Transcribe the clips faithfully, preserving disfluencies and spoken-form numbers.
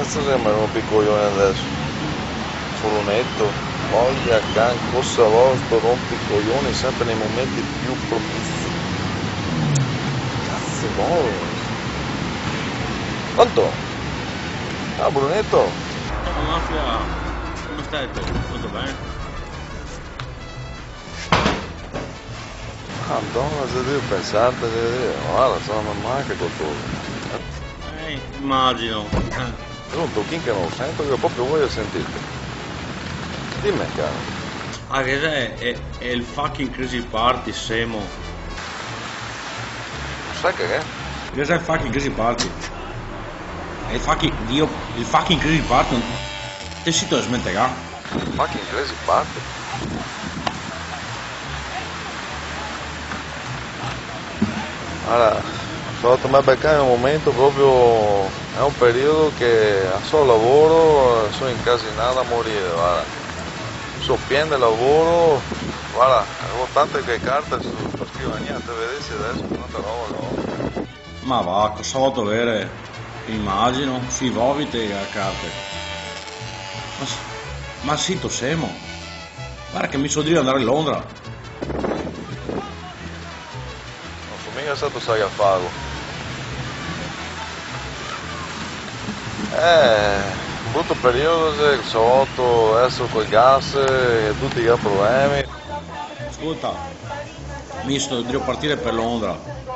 cazzo se mi rompi i coglioni adesso? Furonetto, voglia can, cosa vostro, rompi i coglioni sempre nei momenti più propizi. Cazzo vuoi? Pronto? Ciao Brunetto. Ciao Mafia, come stai tu? Tutto bene? Madonna, se devo pensare, guarda, sono mamma che qualcosa. Eh, immagino. Eh. Pronto, chi che non lo sento, io proprio voglio sentirti. Dimmi, caro. Ah, che è? È, è il fucking Crazy Party, Semo. Sai che è? Che è il fucking Crazy Party? È il fucking, Dio, il fucking Crazy Party. Te sito da smentegare. Fucking Crazy Party? Allora, sono andato a beccare un momento proprio, è un periodo che a solo lavoro sono incasinato a morire, guarda. Sono pieno di lavoro, guarda, avevo tante che carte su scrivania, te vedessi adesso, tanta roba, no? Ma va, cosa ho fatto avere? Immagino, si vomite a carte. Ma, ma sito Semo. Guarda che mi sono di andare a Londra. Mica stato sai a farlo. Eh, un brutto periodo, se sotto, adesso col gas e tutti i problemi. Ascolta, mi sono devo partire per Londra.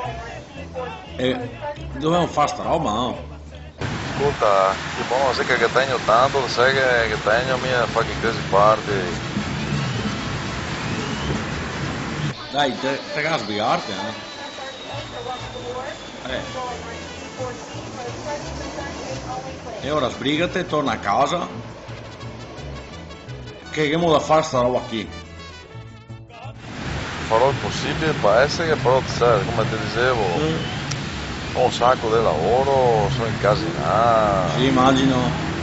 E dobbiamo fare sta roba, no? Ascolta, che buono, sai che tengo tanto, sai che, che tengo mia fucking crazy party. Dai, te, te che sbrigarti, eh? Eh. E ora sbrigate, torna a casa. Che che modo da fare sta roba qui? Farò il possibile per essere, però sai, come ti dicevo, Mm. ho un sacco di lavoro, sono incasinato. Sì, immagino.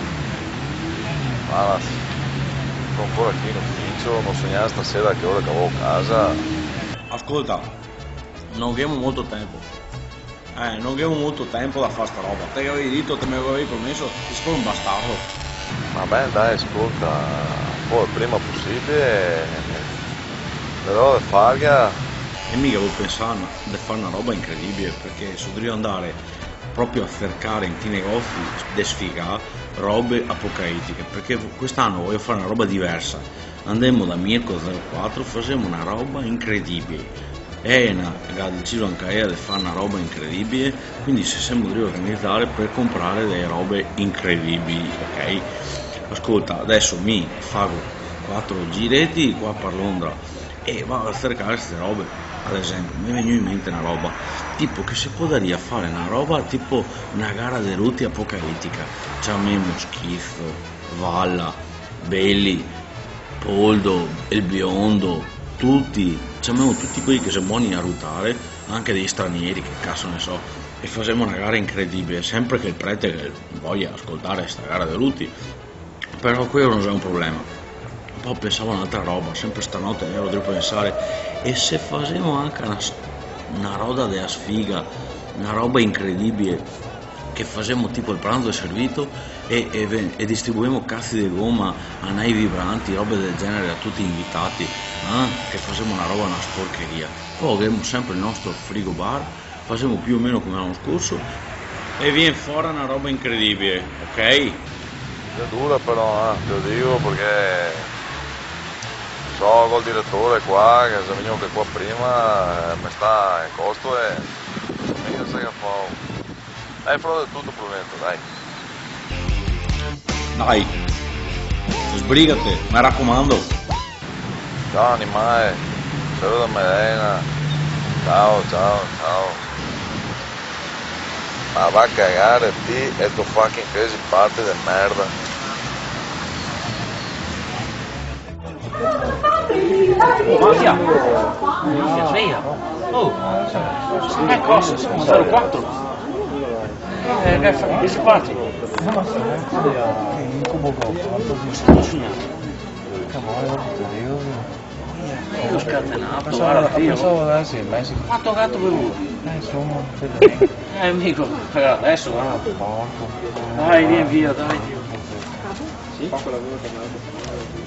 Ma sono ancora qui in ufficio, non so neanche stasera a che ora che avevo a casa. Ascolta, non abbiamo molto tempo. Eh, non abbiamo molto tempo da fare sta roba. Te che avevi detto, te mi avevi promesso, ti sei un bastardo. Va bene, dai, ascolta, poi il prima possibile, però le farga, E mica avevo pensato di fare una roba incredibile, perché se dovevo andare proprio a cercare in ti negozi di sfiga robe apocalittiche, perché quest'anno voglio fare una roba diversa. Andemmo da Mirko zero quattro, facciamo una roba incredibile. Ena ha deciso anche lei di fare una roba incredibile, quindi se siamo dovuti organizzare per comprare delle robe incredibili, ok? Ascolta, adesso mi faccio quattro giretti qua per Londra e vado a cercare queste robe. Ad esempio, mi è venuta in mente una roba tipo che si potrebbe fare una roba tipo una gara di ruti apocalittica. C'abbiamo Schif, Valla, Belli, Poldo, il biondo, tutti, c'abbiamo tutti quelli che sono buoni a ruotare, anche degli stranieri, che cazzo ne so, e facciamo una gara incredibile, sempre che il prete voglia ascoltare questa gara dei ruti, però quello non è un problema. Poi pensavo a un'altra roba, sempre stanotte ero devo pensare, e se facciamo anche una, una roba della sfiga, una roba incredibile, che facciamo tipo il pranzo è servito e, e, e distribuiamo cazzi di gomma a nei vibranti, robe del genere a tutti gli invitati, eh? Che facciamo una roba, una sporcheria. Poi abbiamo sempre il nostro frigo bar, facciamo più o meno come l'anno scorso e viene fuori una roba incredibile, ok? è dura però, eh, te lo dico perché so col direttore qua, che se venivo che qua prima, eh, mi sta in costo e mica sai che fa. Dai, farò del tutto probabilmente, dai. Dai, sbrigate, mi raccomando. Ciao animale, saluto da Melena. Ciao, ciao, ciao. Ma va a cagare ti e tu fucking crazy party de merda. Mafia! Mafia, sveglia! Oh! Che cosa? Siamo zero quattro! Eh, che fa? Che si parte? incubo coppa, Ma sto sognato! cavolo, ti dico. Io ho scatenato, Pensavo, guarda, io! pensavo adesso in Messico. Quanto gatto bevuto? Eh, insomma, vedrai. Eh, Eh amico, per adesso va. Porco. Dai, vieni via, dai. Sì?